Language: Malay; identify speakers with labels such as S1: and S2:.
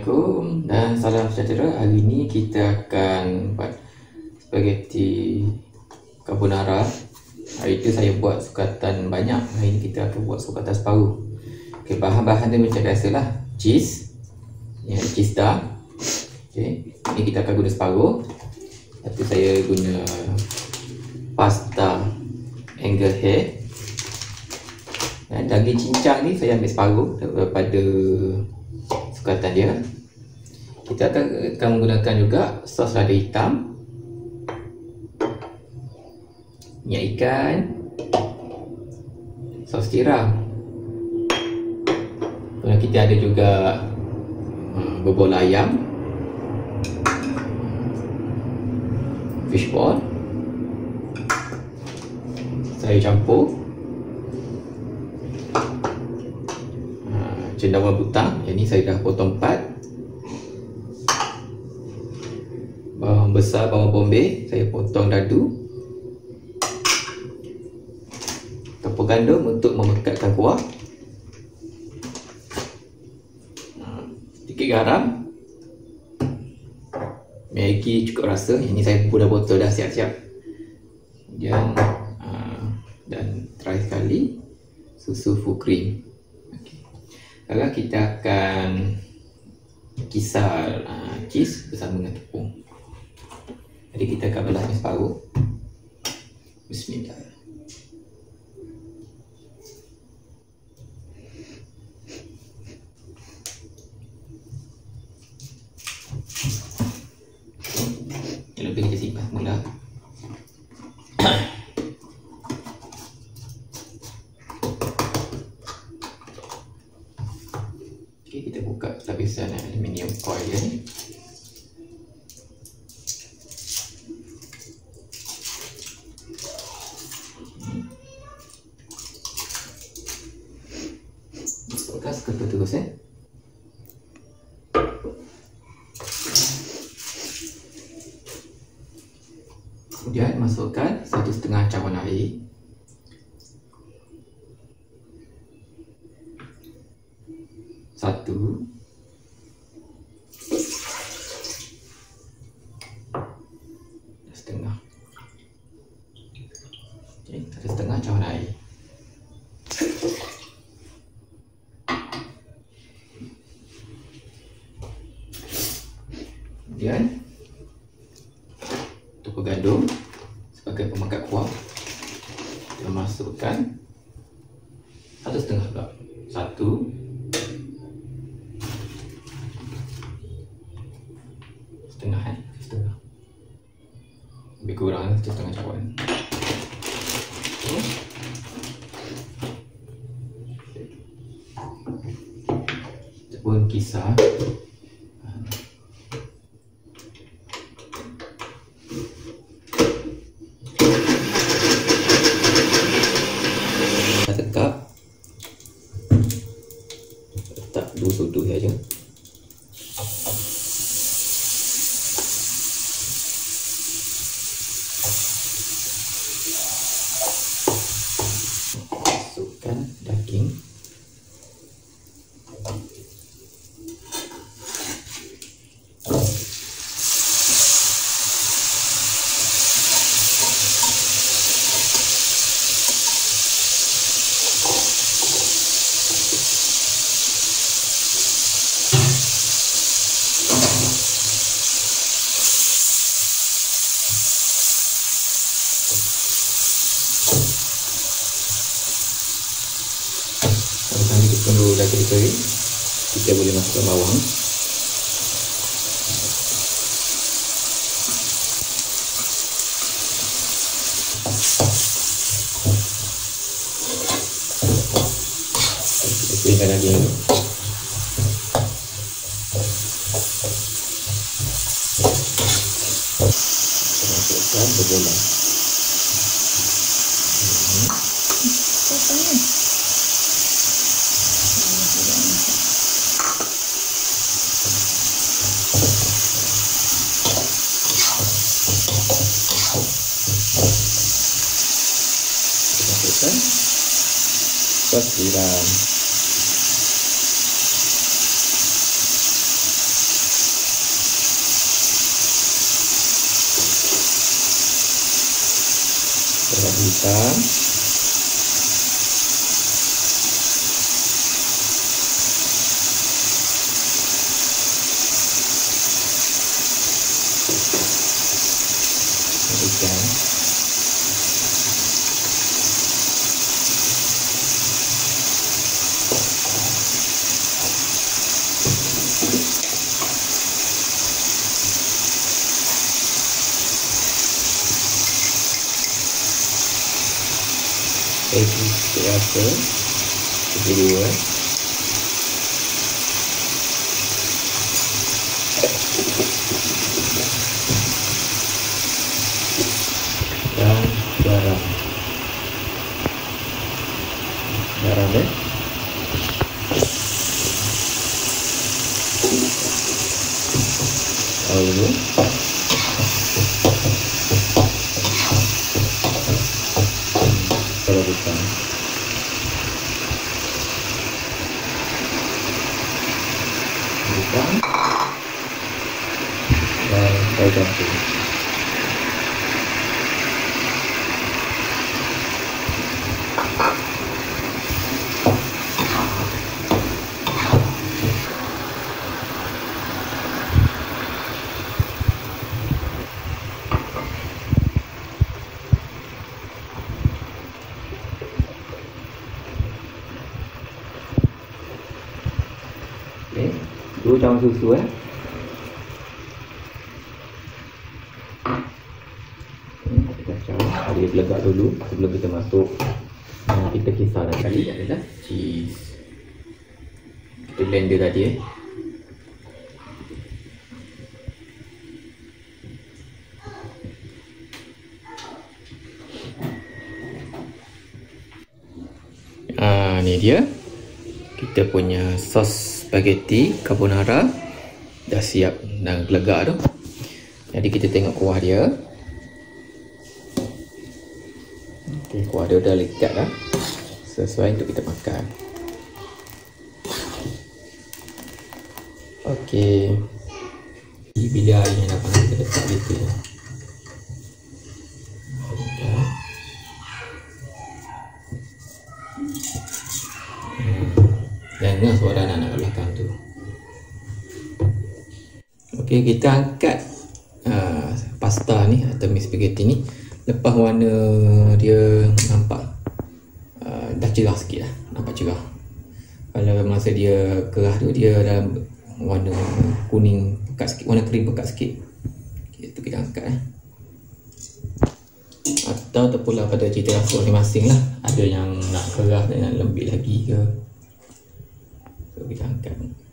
S1: Assalamualaikum dan salam sejahtera. Hari ini kita akan buat spaghetti carbonara. Hari itu saya buat sukatan banyak. Hari ini kita akan buat sukatan separuh. Okay, bahan-bahan dia macam biasalah. Cheese, ya, cheese dah. Okay, ini kita akan guna separuh. Lepas tu saya guna pasta angle hair. Dan daging cincang ni saya ambil separuh daripada sukatan dia. Kita akan menggunakan juga sos lada hitam, minyak ikan, sos tiram. Kemudian kita ada juga bubur ayam, fishball. Saya campur cendawan butang, yang ni saya dah potong 4. Bawang besar, bawang bombay saya potong dadu. Tepung gandum untuk memekatkan kuah. Sedikit garam. Maggi cukup rasa, yang ni saya pun dah botol dah siap-siap. Kemudian dan terakhir sekali susu full cream. Sekarang kita akan kisar cheese bersama dengan tepung. Jadi kita akan belahnya separuh. Bismillah. Lebih kita simpan mula. Kita buka lapisan aluminium foil dia ni. Masukkan seketul terus Kemudian masukkan 1,5 cawan air. Satu, setengah. Okay, 1,5 cawan air. Kemudian tepung gandum sebagai pemakat kuah, kita masukkan 1,5 pula. 1, setengah, lebih kurang 1,5 cawan. Kita pun kisar. Tegap, letak 2 sudu saja. Masukkan daging. Nanti kita tunggu daging kering, kita boleh masukkan bawang. Kita keringkan daging ini. Masukkan berbola. Masukkan sos tiram. hitam. Ikan. Sikit rasa kedua. Dan garam. Garam ya. Lalu bukan dan saya campur. Okay, 2 cawan susu kita kacau, dia berlegak dulu sebelum kita masuk. Kita kisar dah kali adalah cheese. Kita blender tadi ni dia kita punya sos spaghetti carbonara dah siap dan gelegak tu. Jadi kita tengok kuah dia. Okay, kuah dia dah lekat dah, sesuai untuk kita makan. Okey, bila airnya dah panas kita letak gitu. Dengar suara anak-anak belakang tu. Okey, kita angkat pasta ni atau mix spaghetti ni. Lepas warna dia nampak dah cerah sikit lah, nampak cerah. Kalau masa dia kerah tu dia dah warna kuning pekat sikit, warna krim pekat sikit. Itu kita angkat Atau terpulang pada cita rasa masing-masing lah. Ada yang nak kerah dan nak lembik lagi ke. So kita angkat.